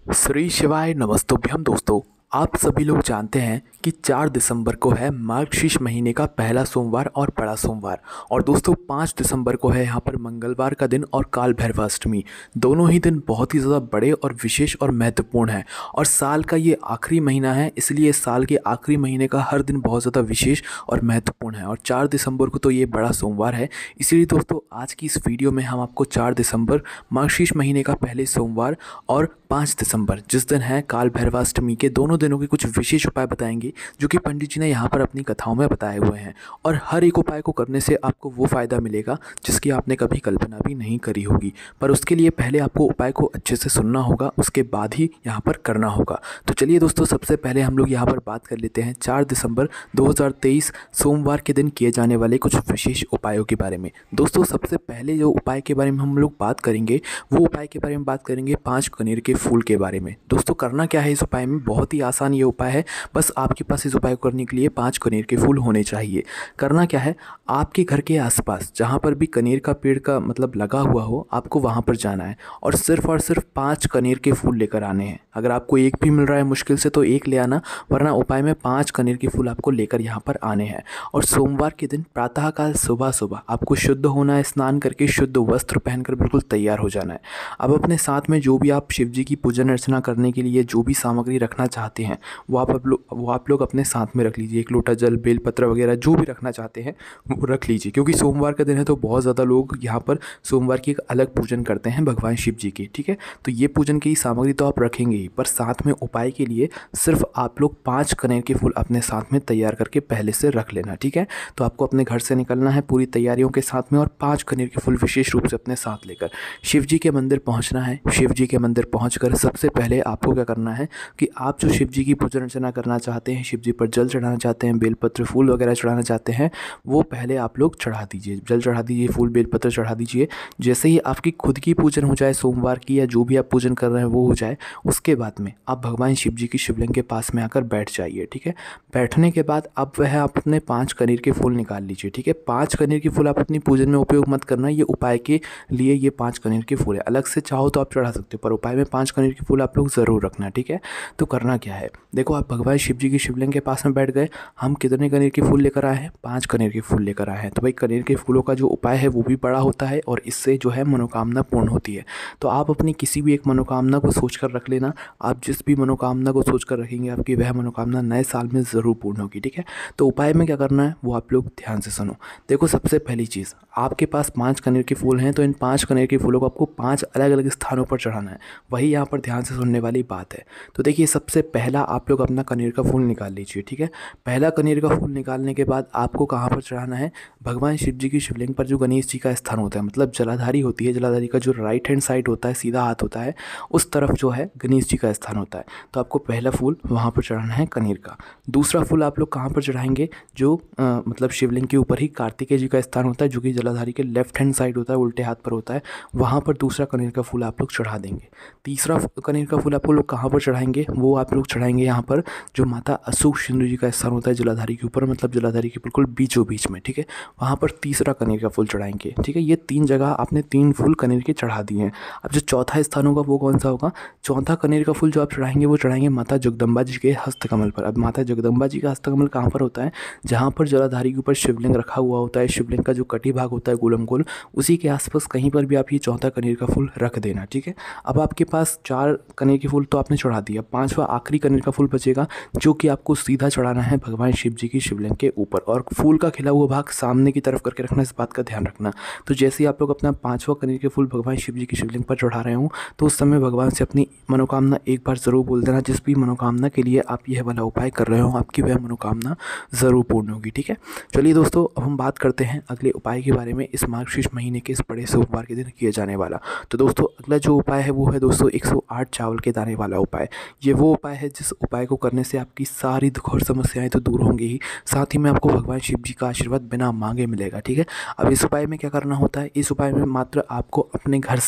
श्री शिवाय नमस्तुभ्यम दोस्तों। आप सभी लोग जानते हैं कि 4 दिसंबर को है मार्गशीर्ष महीने का पहला सोमवार और बड़ा सोमवार। और दोस्तों 5 दिसंबर को है यहाँ पर मंगलवार का दिन और काल भैरव अष्टमी। दोनों ही दिन बहुत ही ज़्यादा बड़े और विशेष और महत्वपूर्ण हैं। और साल का ये आखिरी महीना है, इसलिए इस साल के आखिरी महीने का हर दिन बहुत ज़्यादा विशेष और महत्वपूर्ण है। और 4 दिसंबर को तो ये बड़ा सोमवार है। इसीलिए दोस्तों आज की इस वीडियो में हम आपको 4 दिसंबर मार्गशीर्ष महीने का पहले सोमवार और 5 दिसंबर जिस दिन है काल भैरवाष्टमी के दोनों दिनों के कुछ विशेष उपाय बताएंगे जो कि पंडित जी ने यहाँ पर अपनी कथाओं में बताए हुए हैं। और हर एक उपाय को करने से आपको वो फ़ायदा मिलेगा जिसकी आपने कभी कल्पना भी नहीं करी होगी। पर उसके लिए पहले आपको उपाय को अच्छे से सुनना होगा, उसके बाद ही यहाँ पर करना होगा। तो चलिए दोस्तों, सबसे पहले हम लोग यहाँ पर बात कर लेते हैं 4 दिसंबर 2023 सोमवार के दिन किए जाने वाले कुछ विशेष उपायों के बारे में। दोस्तों सबसे पहले जो उपाय के बारे में हम लोग बात करेंगे वो उपाय के बारे में बात करेंगे 5 कनेर के फूल के बारे में। दोस्तों करना क्या है इस उपाय में, बहुत ही आसान ये उपाय है। बस आपके पास इस उपाय को करने के लिए 5 कनेर के फूल होने चाहिए। करना क्या है, आपके घर के आसपास जहाँ पर भी कनेर का पेड़ का मतलब लगा हुआ हो, आपको वहाँ पर जाना है और सिर्फ 5 कनेर के फूल लेकर आने हैं। अगर आपको एक भी मिल रहा है मुश्किल से तो एक ले आना, वरना उपाय में 5 कनेर के फूल आपको लेकर यहाँ पर आने हैं। और सोमवार के दिन प्रातःकाल सुबह सुबह आपको शुद्ध होना है, स्नान करके शुद्ध वस्त्र पहनकर बिल्कुल तैयार हो जाना है। अब अपने साथ में जो भी आप शिव जी की पूजन अर्चना करने के लिए जो भी सामग्री रखना चाहते हैं वो आप लोग अपने साथ में रख लीजिए। 1 लोटा जल, बेलपत्र वगैरह जो भी रखना चाहते हैं वो रख लीजिए, क्योंकि सोमवार का दिन है तो बहुत ज़्यादा लोग यहाँ पर सोमवार की एक अलग पूजन करते हैं भगवान शिव जी की। ठीक है, तो ये पूजन की सामग्री तो आप रखेंगे ही, पर साथ में उपाय के लिए सिर्फ आप लोग 5 कनेर के फूल अपने साथ में तैयार करके पहले से रख लेना। ठीक है, तो आपको अपने घर से निकलना है पूरी तैयारियों के साथ में और 5 कनेर के फूल विशेष रूप से अपने साथ लेकर शिव जी के मंदिर पहुँचना है। शिव जी के मंदिर पहुँचकर सबसे पहले आपको क्या करना है कि आप जो शिव जी की पूजन अर्चना करना चाहते हैं, शिव जी पर जल चढ़ाना चाहते हैं, बेलपत्र फूल वगैरह चढ़ाना चाहते हैं, वो पहले आप लोग चढ़ा दीजिए। जल चढ़ा दीजिए, फूल बेलपत्र चढ़ा दीजिए। जैसे ही आपकी खुद की पूजन हो जाए सोमवार की, या जो भी आप पूजन कर रहे हैं वो हो जाए, उसके बाद में आप भगवान शिव जी की शिवलिंग के पास में आकर बैठ जाइए। ठीक है, बैठने के बाद अब वह आप अपने 5 कनेर के फूल निकाल लीजिए। ठीक है, 5 कनेर के फूल आप अपनी पूजन में उपयोग मत करना, ये उपाय के लिए ये 5 कनेर के फूल है। अलग से चाहो तो आप चढ़ा सकते हो, पर उपाय में 5 कनेर के फूल आप लोग ज़रूर रखना। ठीक है, तो करना क्या है, देखो आप भगवान शिव जी की शिवलिंग के पास में बैठ गए। हम कितने कनेर के फूल लेकर आए हैं? 5 कनेर के फूल लेकर आए हैं। तो भाई कनेर के फूलों का जो उपाय है वो भी बड़ा होता है और इससे जो है मनोकामना पूर्ण होती है। तो आप अपनी किसी भी एक मनोकामना को सोच कर रख लेना। आप जिस भी मनोकामना को सोच कर रखेंगे आपकी वह मनोकामना नए साल में ज़रूर पूर्ण होगी। ठीक है, तो उपाय में क्या करना है वो आप लोग ध्यान से सुनो। देखो सबसे पहली चीज़, आपके पास 5 कनेर के फूल हैं तो इन 5 कनेर के फूलों को आपको 5 अलग अलग स्थानों पर चढ़ाना है। वही यहाँ पर ध्यान से सुनने वाली बात है। तो देखिए सबसे पहला आप लोग अपना कनेर का फूल निकाल लीजिए। ठीक है, पहला कनेर का फूल निकालने के बाद आपको कहाँ पर चढ़ाना है? भगवान शिव जी की शिवलिंग पर जो गणेश जी का स्थान होता है, मतलब जलाधारी होती है, जलाधारी का जो राइट हैंड साइड होता है, सीधा हाथ होता है, उस तरफ जो है गणेश जी का स्थान होता है। तो आपको पहला फूल वहाँ पर चढ़ाना है कनेर का। दूसरा फूल आप लोग कहाँ पर चढ़ाएंगे? जो मतलब शिवलिंग के ऊपर ही कार्तिकेय जी का स्थान होता है, जो कि जलाधारी के लेफ्ट हैंड साइड होता है, उल्टे हाथ पर होता है, वहाँ पर दूसरा कनेर का फूल आप लोग चढ़ा देंगे। तीसरा कनेर का फूल आपको लोग कहाँ पर चढ़ाएंगे? वो आप लोग चढ़ाएंगे यहाँ पर जो माता अशोक सिंधु जी का स्थान होता है जलाधारी के ऊपर, मतलब जलाधारी के बिल्कुल बीचों बीच में। ठीक है, वहाँ पर तीसरा कनेर का फूल चढ़ाएंगे। ठीक है, ये 3 जगह आपने 3 फूल कनेर के चढ़ा दिए हैं। अब जो चौथा स्थान होगा वो कौन सा होगा? चौथा कनेर का फूल जो आप चढ़ाएंगे वो चढ़ाएंगे माता जगदम्बा जी के हस्तकमल पर। अब माता जगदम्बा जी का हस्तकमल कहाँ पर होता है? जहाँ पर जलाधारी के ऊपर शिवलिंग रखा हुआ होता है, शिवलिंग का जो कटी भाग होता है गोलम गोल, उसी के आसपास कहीं पर भी आप ये चौथा कनेर का फूल रख देना। ठीक है, अब आपके पास 4 कनेर के फूल तो आपने चढ़ा दिया, 5वां आखिरी कनेर का फूल बचेगा जो कि आपको सीधा चढ़ाना है भगवान शिव जी की शिवलिंग के ऊपर। और फूल का खिला हुआ भाग सामने की तरफ करके रखना, इस बात का ध्यान रखना। तो जैसे ही आप लोग अपना 5वां कनेर के फूल भगवान शिव जी की शिवलिंग पर चढ़ा रहे हो तो उस समय भगवान से अपनी मनोकामना एक बार ज़रूर बोल देना। जिस भी मनोकामना के लिए आप यह वाला उपाय कर रहे हो आपकी वह मनोकामना ज़रूर पूर्ण होगी। ठीक है, चलिए दोस्तों अब हम बात करते हैं अगले उपाय के बारे में, इस मार्गशीर्ष महीने के इस बड़े सोमवार के दिन किए जाने वाला। तो दोस्तों अगला जो उपाय है वो है दोस्तों 108 चावल के दाने वाला उपाय। ये वो उपाय है जिस उपाय को करने से आपकी सारी दुख और समस्याएं तो दूर होंगी ही, साथ ही में आपको भगवान शिव जी का आशीर्वाद बिना मांगे मिलेगा। ठीक है, अब इस उपाय में क्या करना होता है? इस उपाय में मात्र आपको अपने घर से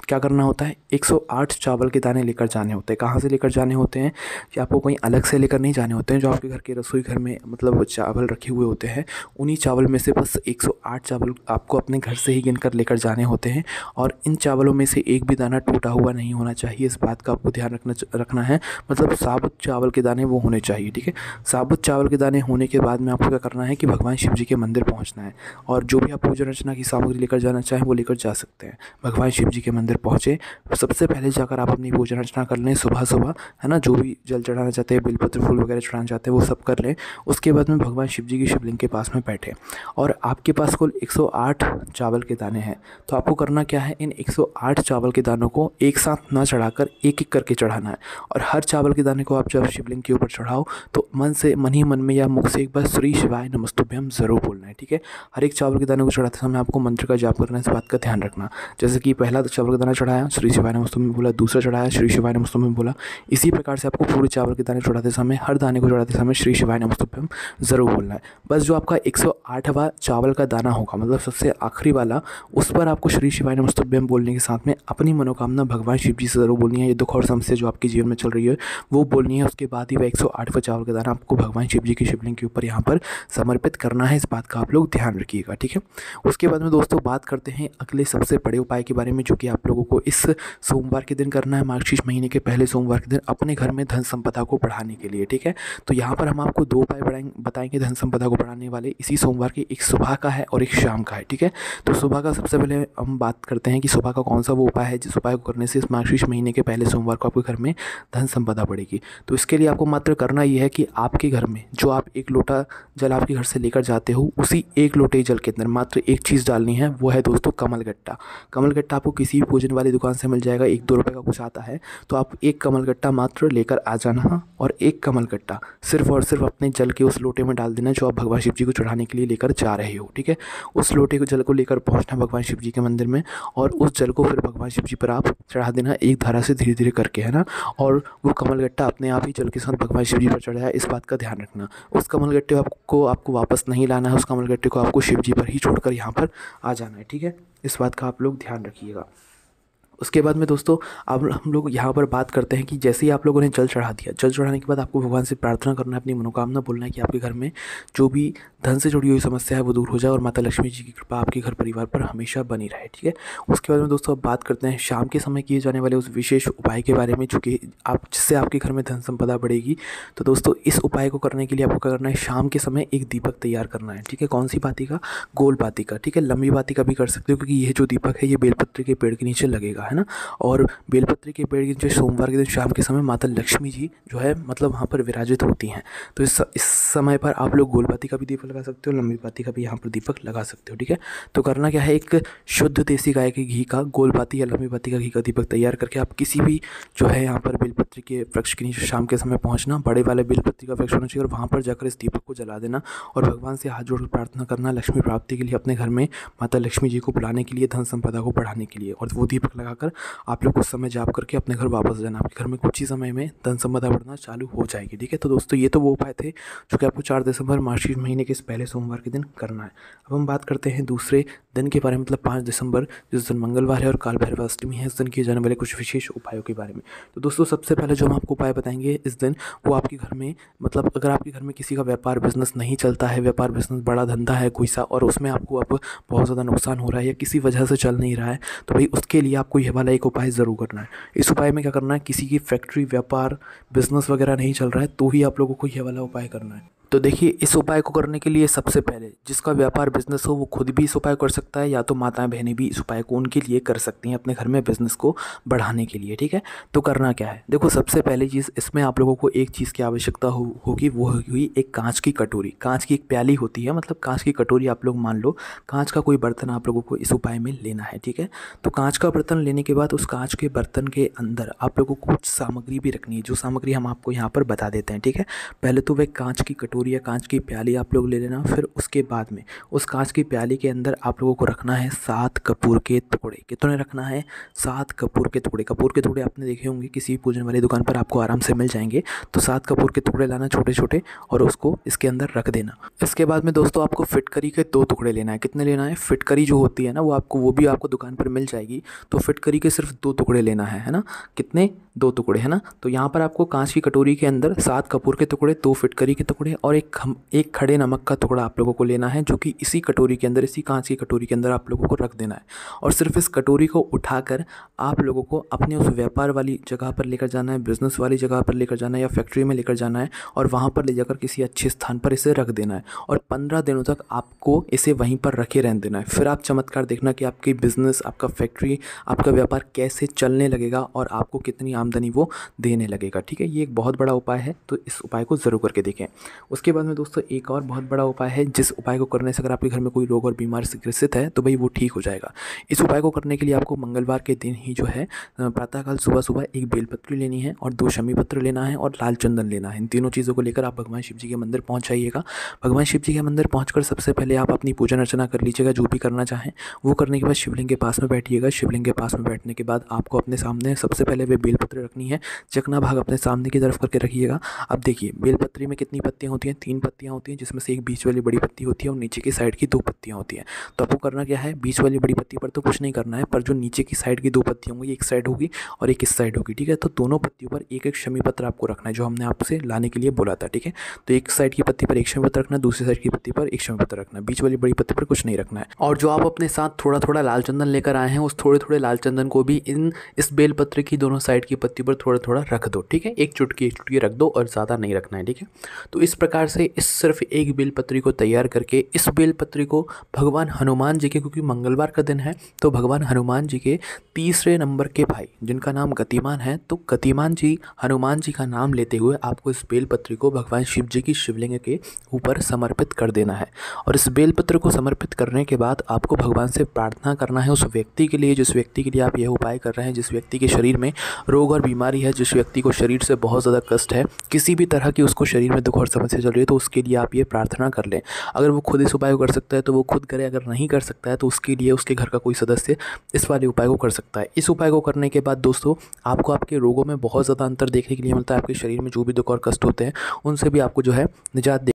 क्या करना होता है, 108 चावल के दाने लेकर जाने होते हैं। कहाँ से लेकर जाने होते हैं कि आपको कहीं अलग से लेकर नहीं जाने होते हैं, जो आपके घर के रसोई घर में मतलब चावल रखे हुए होते हैं, उन्हीं चावल में से बस 108 चावल आपको अपने घर से ही गिनकर लेकर जाने होते हैं। और इन चावलों में से एक भी दाना टूटा हुआ नहीं होना चाहिए, इस बात का आपको ध्यान रखना है। मतलब साबुत चावल के दाने वो होने चाहिए, ठीक है। साबुत चावल के दाने होने के बाद में आपको क्या करना है कि भगवान शिव जी के मंदिर पहुँचना है, और जो भी आप पूजा अर्चना की सामग्री लेकर जाना चाहें वो लेकर जा सकते हैं। भगवान शिव जी के मंदिर पहुँचे, सबसे पहले जाकर आप अपनी पूजा अर्चना कर लें सुबह सुबह, है ना। जो भी जल चढ़ाना चाहते हैं, बेलपत्र फूल वगैरह चढ़ाना चाहते हैं वो सब कर लें। उसके बाद में भगवान शिव जी की शिवलिंग के पास में बैठे, और आपके पास कुल 108 चावल के दाने हैं। तो आपको करना क्या है, इन 108 चावल के दानों को एक साथ ना चढ़ाकर एक एक करके चढ़ाना है। और हर चावल के दाने को आप जब शिवलिंग के ऊपर चढ़ाओ तो मन ही मन में या मुख से एक बार श्री शिवाय नमस्तुभ्यम ज़रूर बोलना है, ठीक है। हर एक चावल के दाने को चढ़ाते समय आपको मंत्र का जाप करना है, इस बात का ध्यान रखना। जैसे कि पहला चावल का दाना चढ़ाया, श्री शिवाय नमस्तुभ्यम बोला, दूसरा चढ़ाया, श्री शिवाय नमस्तुभ्यम बोला। इसी प्रकार से आपको पूरे चावल के दाने चढ़ाते समय, हर दाने को चढ़ाते समय श्री शिवाय नमस्तुभ्यम ज़रूर बोलना है। बस जो आपका 108वां चावल का दाना होगा, मतलब सबसे आखिरी वाला, उस पर आपको श्री शिवाय नमस्तुभ्यम बोलने के साथ में अपनी मनोकामना भगवान शिव जी से ज़रूर बोलनी है। ये दुख और समस्या जो आपके जीवन में चल रही है वो बोलनी है। उसके बाद ही वह 108वां चावल का दाना आपको भगवान शिव जी की शिवलिंग के ऊपर यहाँ पर समर्पित करना है, इस बात का आप लोग ध्यान रखिएगा, ठीक है। उसके बाद में दोस्तों बात करते हैं अगले सबसे बड़े उपाय के बारे में, जो कि आप लोगों को इस सोमवार के दिन करना है, मार्गशीर्ष महीने के पहले सोमवार के दिन, अपने घर में धन संपदा को बढ़ाने के लिए, ठीक है। तो यहाँ पर हम आपको 2 उपाय बताएंगे धन संपदा को बढ़ाने वाले इसी सोमवार के, एक सुबह का है और एक शाम का है, ठीक है। तो सुबह का सबसे पहले हम बात करते हैं कि सुबह का कौन सा वो उपाय है जिस उपाय को करने से इस मार्गशीर्ष महीने के पहले सोमवार को आपके घर में धन संपदा बढ़ेगी। तो इसके लिए आपको मात्र करना ये है कि आपके घर में जो आप 1 लोटा जल आपके घर से लेकर जाते हो, उसी 1 लोटे जल के अंदर मात्र एक चीज़ डालनी है, वो है दोस्तों कमलगट्टा। कमलगट्टा आपको किसी भी पूजन वाली दुकान से मिल जाएगा, 1-2 रुपये का कुछ आता है। तो आप 1 कमलगट्टा मात्र लेकर आ जाना, और 1 कमलगट्टा सिर्फ और सिर्फ अपने जल के उस लोटे में डाल देना जो आप भगवान शिव जी को चढ़ाने के लिए लेकर जा रहे हो, ठीक है। उस लोटे को जल को लेकर पहुंचना भगवान शिव जी के मंदिर में, और उस जल को फिर भगवान शिव जी पर आप चढ़ा देना एक धारा से धीरे धीरे करके, है ना। और वो कमलगट्टा अपने आप ही जल के साथ भगवान शिव जी पर चढ़ाया, इस बात का ध्यान रखना। उस कमलगट्टे आपको वापस नहीं लाना है, उस कमलगट्टे को आपको शिव जी पर ही छोड़कर यहाँ पर आ जाना है, ठीक है। इस बात का आप लोग ध्यान रखिएगा। उसके बाद में दोस्तों अब हम लोग यहाँ पर बात करते हैं कि जैसे ही आप लोगों ने जल चढ़ा दिया, जल चढ़ाने के बाद आपको भगवान से प्रार्थना करना है, अपनी मनोकामना बोलना है कि आपके घर में जो भी धन से जुड़ी हुई समस्या है वो दूर हो जाए और माता लक्ष्मी जी की कृपा आपके घर परिवार पर हमेशा बनी रहे, ठीक है। उसके बाद में दोस्तों अब बात करते हैं शाम के समय किए जाने वाले उस विशेष उपाय के बारे में, चूँकि जिससे आपके घर में धन संपदा बढ़ेगी। तो दोस्तों इस उपाय को करने के लिए आपको क्या करना है, शाम के समय एक दीपक तैयार करना है, ठीक है। कौन सी बाती का, गोल बाती का, ठीक है। लंबी बाती का भी कर सकते हो, क्योंकि ये जो दीपक है ये बेलपत्र के पेड़ के नीचे लगेगा, है ना। और बेलपत्र के पेड़ के नीचे सोमवार के दिन शाम के समय माता लक्ष्मी जी जो है मतलब वहाँ पर विराजित होती हैं। तो इस समय पर आप लोग गोल बाती का भी दीपक लगा सकते हो, लंबी बाती का भी यहाँ पर दीपक लगा सकते हो, ठीक है। तो करना क्या है, एक शुद्ध देसी गाय के घी का गोल बाती या लंबी बाती का घी का दीपक तैयार करके आप किसी भी जो है यहाँ पर बेलपत्र के वृक्ष के नीचे शाम के समय पहुँचना, बड़े वाले बेलपत्र का वृक्ष होना चाहिए, और वहाँ पर जाकर इस दीपक को जला देना और भगवान से हाथ जोड़कर प्रार्थना करना लक्ष्मी प्राप्ति के लिए, अपने घर में माता लक्ष्मी जी को बुलाने के लिए, धन संपदा को बढ़ाने के लिए। और वो दीपक लगाकर आप लोग कुछ समय जाप करके अपने घर वापस जाना, आपके घर में कुछ ही समय में धन संपदा बढ़ना चालू हो जाएगी, ठीक है। तो दोस्तों ये तो वो उपाय थे जो कि आपको 4 दिसंबर मार्गशीर्ष महीने के इस पहले सोमवार के दिन करना है। अब हम बात करते हैं दूसरे दिन के बारे में, मतलब 5 दिसंबर जिस दिन मंगलवार है और काल भैरव अष्टमी है, इस दिन किए जाने वाले कुछ विशेष उपायों के बारे में। तो दोस्तों सबसे पहले जो हम आपको उपाय बताएंगे इस दिन, वो आपके घर में मतलब अगर आपके घर में किसी का व्यापार बिजनेस नहीं चलता है, व्यापार बिजनेस बड़ा धंधा है कोई सा, और उसमें आपको अब बहुत ज़्यादा नुकसान हो रहा है या किसी वजह से चल नहीं रहा है, तो भाई उसके लिए आपको यह वाला एक उपाय ज़रूर करना है। इस उपाय में क्या करना है, किसी की फैक्ट्री व्यापार बिजनेस वगैरह नहीं चल रहा है तो ही आप लोगों को यह वाला उपाय करना है। तो देखिए इस उपाय को करने के लिए सबसे पहले जिसका व्यापार बिजनेस हो वो खुद भी इस उपाय कर सकता है, या तो माताएं बहनें भी इस उपाय को उनके लिए कर सकती हैं अपने घर में बिजनेस को बढ़ाने के लिए, ठीक है। तो करना क्या है, देखो सबसे पहली चीज़ इसमें आप लोगों को एक चीज़ की आवश्यकता होगी, वो होगी एक कांच की कटोरी। कांच की एक प्याली होती है, मतलब कांच की कटोरी आप लोग मान लो, कांच का कोई बर्तन आप लोगों को इस उपाय में लेना है, ठीक है। तो कांच का बर्तन लेने के बाद उस कांच के बर्तन के अंदर आप लोगों को कुछ सामग्री भी रखनी है, जो सामग्री हम आपको यहाँ पर बता देते हैं, ठीक है। पहले तो वह कांच की कटोरी कटोरी या कांच की प्याली आप लोग ले लेना। फिर उसके बाद में उस कांच की प्याली के अंदर आप लोगों को रखना है 7 कपूर के टुकड़े। कितने रखना है? 7 कपूर के टुकड़े। कपूर के टुकड़े आपने देखे होंगे किसी पूजन वाली दुकान पर आपको आराम से मिल जाएंगे। तो 7 कपूर के टुकड़े लाना छोटे छोटे और उसको इसके अंदर रख देना। इसके बाद में दोस्तों आपको फिटकरी के 2 टुकड़े लेना है। कितने लेना है? फिटकरी जो होती है ना वो भी आपको दुकान पर मिल जाएगी। तो फिटकरी के सिर्फ 2 टुकड़े लेना है ना। कितने? 2 टुकड़े, है ना। तो यहाँ पर आपको कांच की कटोरी के अंदर 7 कपूर के टुकड़े, 2 फिटकरी के टुकड़े और एक खड़े नमक का टुकड़ा आप लोगों को लेना है, जो कि इसी कटोरी के अंदर, इसी कांच की कटोरी के अंदर आप लोगों को रख देना है। और सिर्फ इस कटोरी को उठाकर आप लोगों को अपने उस व्यापार वाली जगह पर लेकर जाना है, बिजनेस वाली जगह पर लेकर जाना है या फैक्ट्री में लेकर जाना है और वहाँ पर ले जाकर किसी अच्छे स्थान पर इसे रख देना है। और 15 दिनों तक आपको इसे वहीं पर रखे रहने देना है। फिर आप चमत्कार देखना कि आपकी बिजनेस, आपका फैक्ट्री, आपका व्यापार कैसे चलने लगेगा और आपको कितनी आमदनी वो देने लगेगा। ठीक है, ये एक बहुत बड़ा उपाय है, तो इस उपाय को ज़रूर करके देखें। उसके बाद में दोस्तों एक और बहुत बड़ा उपाय है, जिस उपाय को करने से अगर आपके घर में कोई रोग और बीमारी से ग्रसित है तो भाई वो ठीक हो जाएगा। इस उपाय को करने के लिए आपको मंगलवार के दिन ही जो है प्रातःकाल सुबह सुबह एक बेलपत्री लेनी है और 2 शमी पत्र लेना है और लाल चंदन लेना है। इन तीनों चीज़ों को लेकर आप भगवान शिव जी के मंदिर पहुँच जाइएगा। भगवान शिव जी के मंदिर पहुँचकर सबसे पहले आप अपनी पूजन अर्चना कर लीजिएगा, जो भी करना चाहें वो करने के बाद शिवलिंग के पास में बैठिएगा। शिवलिंग के पास में बैठने के बाद आपको अपने सामने सबसे पहले वे बेलपत्र रखनी है। चकना भाग अपने सामने की तरफ करके रखिएगा। अब देखिए बेलपत्री में कितनी पत्तियां होती हैं? 3 पत्तियां होती हैं, जिसमें से एक बीच वाली बड़ी पत्ती होती है और नीचे की साइड की 2 पत्तियां होती हैं। तो आपको करना क्या है? बीच वाली बड़ी पत्ती पर तो कुछ नहीं करना है, पर जो नीचे की साइड की 2 पत्तियां होंगी, एक साइड होगी और एक इस साइड होगी। ठीक है, तो दोनों पत्तियों पर एक एक शमी पत्र आपको रखना है, जो हमने आपसे लाने के लिए बोला था। ठीक है, तो एक साइड की पत्ती पर एक शमी पत्र रखना है, दूसरी साइड की पत्ती पर एक शमी पत्र रखना है, बीच वाली बड़ी पत्ती पर कुछ नहीं रखना है। और जो आप अपने साथ थोड़ा थोड़ा लाल चंदन लेकर आए हैं, उस थोड़े थोड़े लाल चंदन को भी इस बेलपत्र की दोनों साइड की पत्ती पर थोड़ा थोड़ा रख दो। ठीक है, एक चुटकी रख दो और ज़्यादा नहीं रखना है। ठीक है, तो इस प्रकार से इस सिर्फ एक बेलपत्री को तैयार करके इस बेलपत्री को भगवान हनुमान जी के, क्योंकि मंगलवार का दिन है तो भगवान हनुमान जी के तीसरे नंबर के भाई जिनका नाम गतिमान है, तो गतिमान जी हनुमान जी का नाम लेते हुए आपको इस बेलपत्री को भगवान शिव जी की शिवलिंग के ऊपर समर्पित कर देना है। और इस बेलपत्र को समर्पित करने के बाद आपको भगवान से प्रार्थना करना है उस व्यक्ति के लिए, जिस व्यक्ति के लिए आप यह उपाय कर रहे हैं, जिस व्यक्ति के शरीर में रोग और बीमारी है, जिस व्यक्ति को शरीर से बहुत ज़्यादा कष्ट है, किसी भी तरह की उसको शरीर में दुख और समस्या चल रही है, तो उसके लिए आप ये प्रार्थना कर लें। अगर वो खुद इस उपाय को कर सकता है तो वो खुद करे, अगर नहीं कर सकता है तो उसके लिए उसके घर का कोई सदस्य इस वाले उपाय को कर सकता है। इस उपाय को करने के बाद दोस्तों आपको आपके रोगों में बहुत ज़्यादा अंतर देखने के लिए मिलता है। आपके शरीर में जो भी दुख और कष्ट होते हैं उनसे भी आपको जो है निजात